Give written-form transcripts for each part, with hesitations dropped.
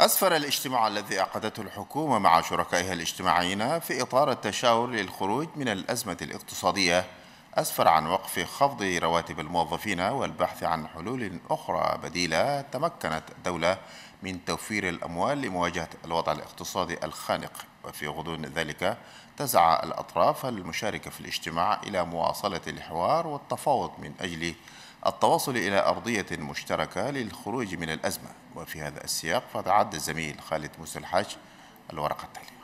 أسفر الاجتماع الذي عقدته الحكومة مع شركائها الاجتماعيين في إطار التشاور للخروج من الأزمة الاقتصادية أسفر عن وقف خفض رواتب الموظفين والبحث عن حلول أخرى بديلة تمكنت الدولة من توفير الأموال لمواجهة الوضع الاقتصادي الخانق. وفي غضون ذلك تسعى الأطراف المشاركة في الاجتماع إلى مواصلة الحوار والتفاوض من أجل التوصل إلى أرضية مشتركة للخروج من الأزمة. وفي هذا السياق فتعد الزميل خالد موسى الحاج الورقة التالية.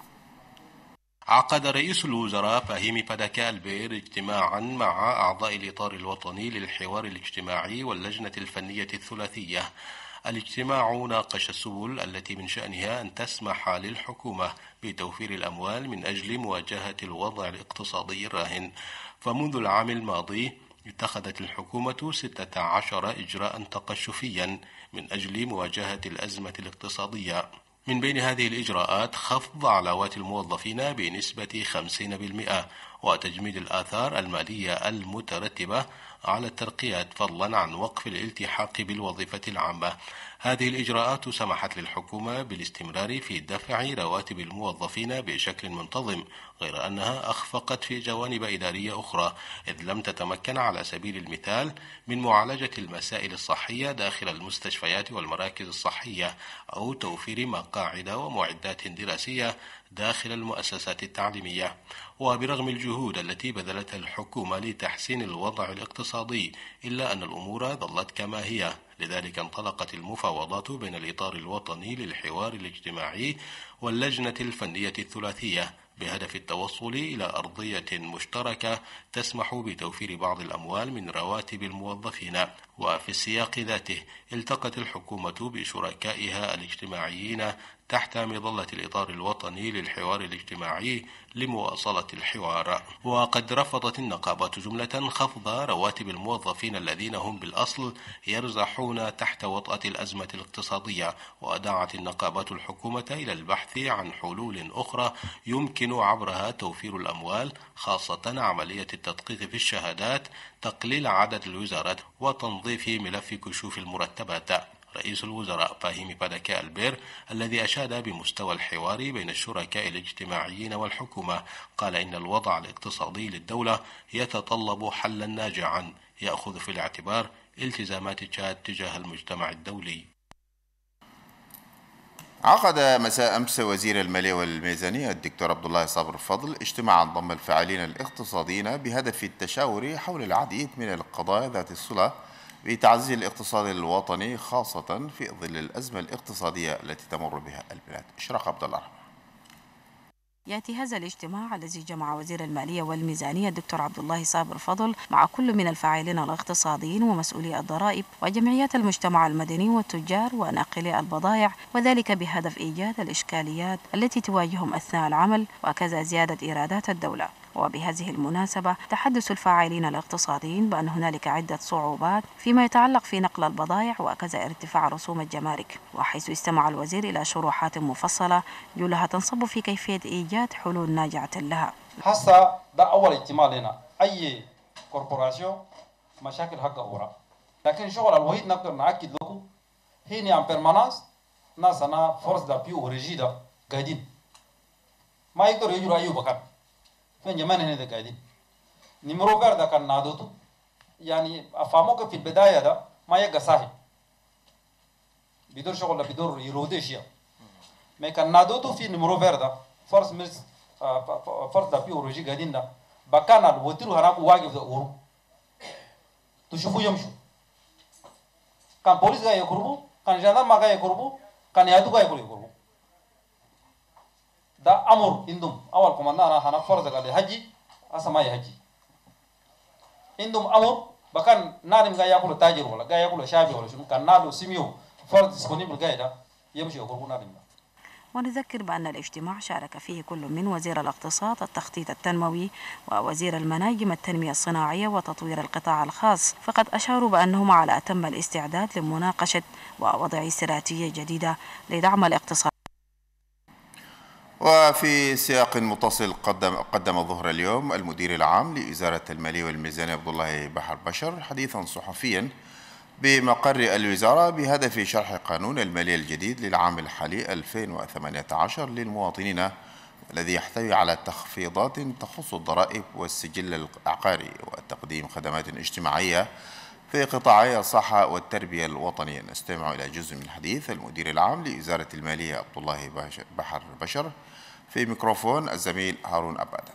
عقد رئيس الوزراء فهيمي باداكا البير اجتماعا مع أعضاء الإطار الوطني للحوار الاجتماعي واللجنة الفنية الثلاثية. الاجتماع ناقش السبل التي من شأنها أن تسمح للحكومة بتوفير الأموال من أجل مواجهة الوضع الاقتصادي الراهن. فمنذ العام الماضي اتخذت الحكومة 16 إجراء تقشفيا من أجل مواجهة الأزمة الاقتصادية. من بين هذه الإجراءات خفض علاوات الموظفين بنسبة 50% وتجميد الآثار المالية المترتبة على الترقيات فضلا عن وقف الالتحاق بالوظيفة العامة. هذه الإجراءات سمحت للحكومة بالاستمرار في دفع رواتب الموظفين بشكل منتظم، غير أنها أخفقت في جوانب إدارية أخرى، إذ لم تتمكن على سبيل المثال من معالجة المسائل الصحية داخل المستشفيات والمراكز الصحية أو توفير مقاعد ومعدات دراسية داخل المؤسسات التعليمية. وبرغم الجهود التي بذلتها الحكومة لتحسين الوضع الاقتصادي إلا أن الأمور ظلت كما هي. لذلك انطلقت المفاوضات بين الإطار الوطني للحوار الاجتماعي واللجنة الفنية الثلاثية بهدف التوصل إلى أرضية مشتركة تسمح بتوفير بعض الأموال من رواتب الموظفين. وفي السياق ذاته التقت الحكومة بشركائها الاجتماعيين تحت مظلة الإطار الوطني للحوار الاجتماعي لمواصلة الحوار. وقد رفضت النقابات جملة خفض رواتب الموظفين الذين هم بالأصل يرزحون تحت وطأة الأزمة الاقتصادية، ودعت النقابات الحكومة إلى البحث عن حلول أخرى يمكن عبرها توفير الأموال، خاصة عملية التدقيق في الشهادات، تقليل عدد الوزارات، وتنظيف ملف كشوف المرتبات. رئيس الوزراء فهيمي باداكا البير الذي أشاد بمستوى الحوار بين الشركاء الاجتماعيين والحكومة قال إن الوضع الاقتصادي للدولة يتطلب حلا ناجعا يأخذ في الاعتبار التزامات تشاد تجاه المجتمع الدولي. عقد مساء أمس وزير المالية والميزانية الدكتور عبد الله صابر الفضل اجتماعا ضم الفاعلين الاقتصاديين بهدف التشاور حول العديد من القضايا ذات الصلة بتعزيز الاقتصاد الوطني، خاصة في ظل الأزمة الاقتصادية التي تمر بها البلاد. إشراق عبد الله. يأتي هذا الاجتماع الذي جمع وزير المالية والميزانية الدكتور عبد الله صابر فضل مع كل من الفاعلين الاقتصاديين ومسؤولي الضرائب وجمعيات المجتمع المدني والتجار وناقلي البضائع، وذلك بهدف إيجاد الإشكاليات التي تواجههم أثناء العمل وكذا زيادة إيرادات الدولة. وبهذه المناسبة تحدث الفاعلين الاقتصاديين بأن هنالك عدة صعوبات فيما يتعلق في نقل البضائع وكذا ارتفاع رسوم الجمارك، وحيث استمع الوزير إلى شروحات مفصلة جلها تنصب في كيفية إيجاد حلول ناجعة لها. هسه ده أول اجتماع لنا، أي كوربوراسيون مشاكل حق أورا، لكن الشغل الوحيد نقدر نأكد لكم هنا عن بيرمانانس ناس أنا فورس دابي وريجيدا قاعدين ما يقدروا يجروا أي مكان فين جمان هنا ده قاعدين. نمرو غير ده كان نادوتو يعني أفهموك في البداية ده ما يبقى صحيح بدور شغل بدور يروديشيا ما كان نادوتو في نمرو غير ده فورس ميرس فرد دابي وريجي قاعدين ده بكان الوتيرو هناك واقف ده أورو تشوفوا يمشوا كان بوليس جاي يقربوا كان جندرم جاي يقربوا كان يادو جاي يقربوا ده أمر عندهم أول كمان أنا هنفرض على حجي أسمع حجي عندهم أمر بكان نادم جاي يأكل تاجر ولا جاي يأكل شعبي ولا شنو كان نادو سيميو فرد ديسبونيبل جاي ده يمشي يقربوا نادم. ونذكر بأن الاجتماع شارك فيه كل من وزير الاقتصاد التخطيط التنموي ووزير المناجم التنمية الصناعية وتطوير القطاع الخاص، فقد أشاروا بأنهم على أتم الاستعداد لمناقشة ووضع استراتيجية جديدة لدعم الاقتصاد. وفي سياق متصل قدم ظهر اليوم المدير العام لوزارة المالية والميزانية عبد الله بحر بشر حديثا صحفيا بمقر الوزارة بهدف شرح قانون المالية الجديد للعام الحالي 2018 للمواطنين، الذي يحتوي على تخفيضات تخص الضرائب والسجل العقاري وتقديم خدمات اجتماعية في قطاعي الصحة والتربية الوطنية. نستمع إلى جزء من حديث المدير العام لوزارة المالية عبد الله بحر بشر في ميكروفون الزميل هارون أبادة.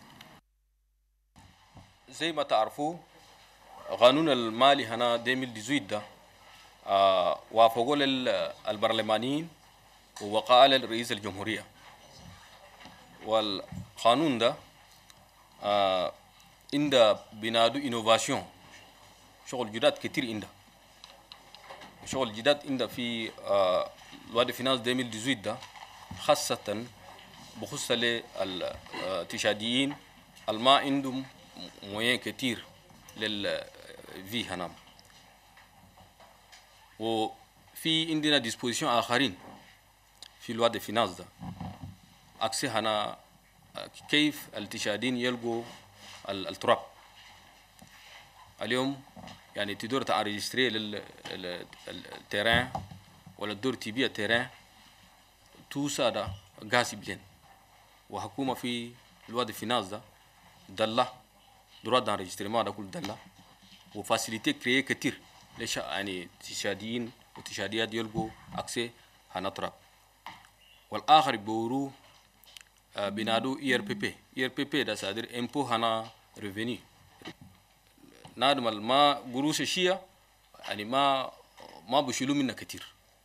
زي ما تعرفوا قانون المالي هنا 2018 ده وافقوا للبرلمانيين ووقع للرئيس الجمهورية. والقانون ده عنده بنادو انوفاسيون، شغل جداد كتير عنده، شغل جداد عنده في لوا دي فينانس 2018 ده، خاصة بخصوص للتشاديين الما عندهم موين كتير للفي هنام. وفي عندنا ديسبوزيشن آخرين في لوا دي فينانس ده أكسي هنا كيف التشادين يلقوا التراب. اليوم يعني تدور تاريجستري للتيران ولا تدور تبيع التيران توسا ده غاسي بلين. وحكومة في لوا دي فينانس ده دلّا دروا d'enregistrement ده كل دلّا وفاسيليتي كريي كتير ليش يعني تشاديين وتشاديات يلقوا أكسي هنطرق. والآخر بورو بنادو ERPP ده صادر إمبو هنا ريفيني نادم ما قروش الشيء يعني ما بيشيلوا منا كتير.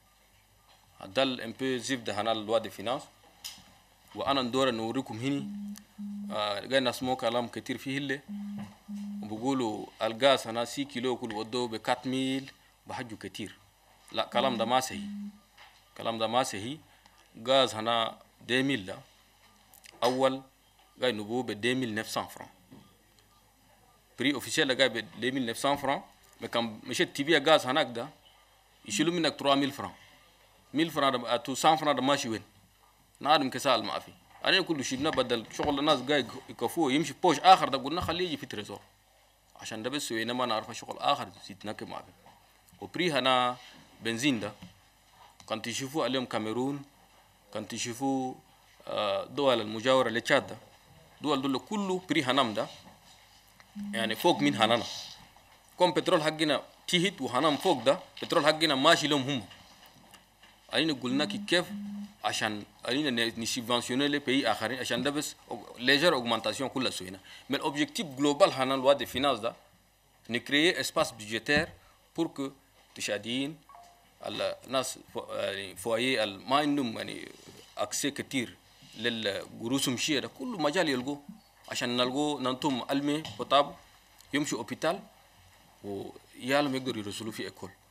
دل إمبو زيف ده هنا لوا دي فينانس. وأنا ندور نوريكم هني قاعد نسمع كلام كتير فيه اللي بقولوا الغاز هنا 6 كيلو كل ودو ب 4000 بحجو كتير. لا كلام ده ما صحيح، كلام ده ما صحيح. غاز هنا 2000 ده أول قاعد نبوه ب 2900 فرنك، بري أوفيسيال قاعد ب 2900 فرنك. مكان مشيت تبيع غاز هناك ده يشيلوا منك 3000 فرنك، 1000 فرنك ده 200 فرنك ده ماشي وين؟ نادم كسال ما في. أنا كل شيء بدل شغل الناس قاعد يكفوه يمشي بوش آخر ده قلنا خليه يجي في تريزور عشان ده بس وينما نعرف شغل آخر زيتنا ما في. وبري هنا بنزين ده كان تشوفوا اليوم كاميرون، كان تشوفوا دول المجاورة لتشاد ده، دول كله بري هنام ده يعني فوق من هنانا. كم بترول حقنا تيهت وهنام فوق ده بترول حقنا ماشي لهم هم. علينا قلنا كيف عشان علينا نسيبانسيوني لي بي آخرين عشان ده بس ليجر أوغمانتاسيون كلها سوينا. من الأوبجيكتيف جلوبال هنا لوا دي فينانس ده نكريي اسباس بيجيتير بور كو تشاديين الناس يعني فوايي ما عندهم يعني أكسي كتير للجروسهم شيء ده كله مجال يلقوا عشان نلقوا ننتم علمي بطاب يمشوا أوبيتال ويالهم يقدروا يرسلوا في إكول.